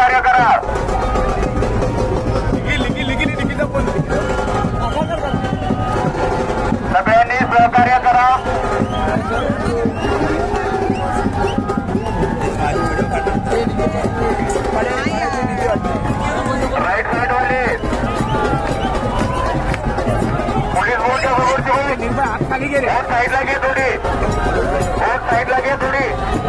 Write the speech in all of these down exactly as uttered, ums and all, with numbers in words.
सहकार्य करा. सगळ्यांनी सहकार्य करा. राईट साइड वाले पोलीस बोटच्या समोरची बोट साईडला घे थोडी. बोट साईडला घे थोडी.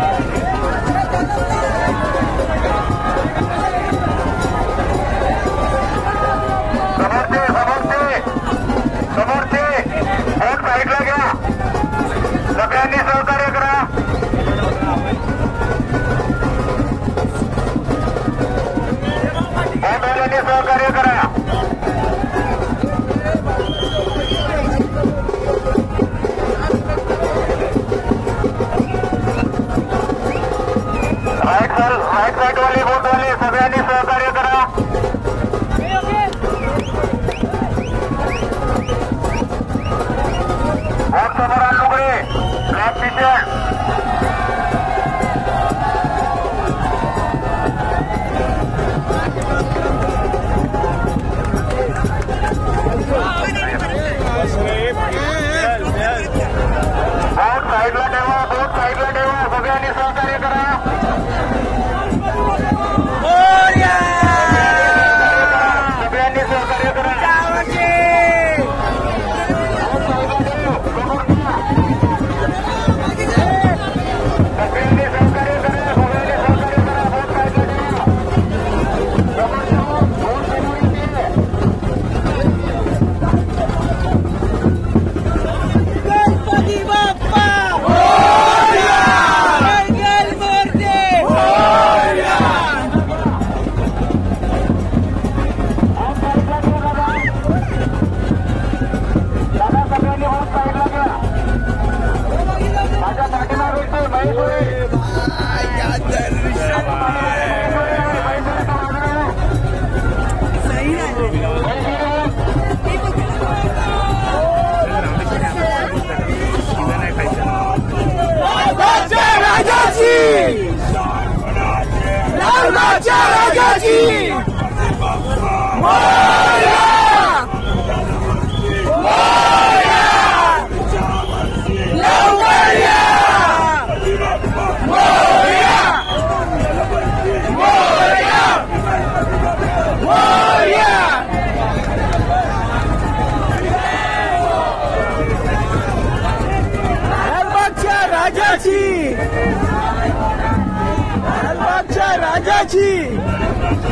समोरचे समोरचे समोरचे बोट साईडला घ्या. सगळ्यांनी सहकार्य करा. बोटवाल्यांनी सहकार्य करा. राईट साइड राईट साइड वाले बोटवाले सगळ्यांनी सहकार्य करा. बोट समोर आण लुगडे. Black tea shirt. बोट साईडला ठेवा. बोट साईडला ठेवा. सगळ्यांनी सहकार्य करा. सगळ्यांनी सहकार्य करा. सगळ्यांनी सहकार्य करा. सगळ्यांनी सहकार्य करा. बोट साईडला ठेवा. बोट समोर येते. गणपती बाप्पा मोरया. मंगल मूर्ती मोरया. दादा सगळ्यांनी बोट साईडला घ्या. माझ्या पाठीमागे येतोय महेश होळे. लालबागच्या राजाची लालबागच्या राजाची मोरया. मोरया. लवकर या. मोरया. मोरया. मोरया. लालबागच्या राजाची लालबागच्या राजाची